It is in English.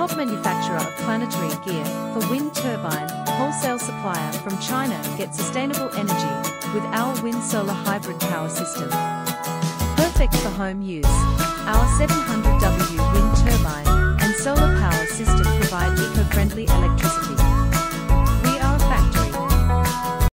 top manufacturer of planetary gear for wind turbine, wholesale supplier from China. Get sustainable energy with our wind solar hybrid power system. Perfect for home use. Our 700W wind turbine and solar power system provide eco-friendly electricity.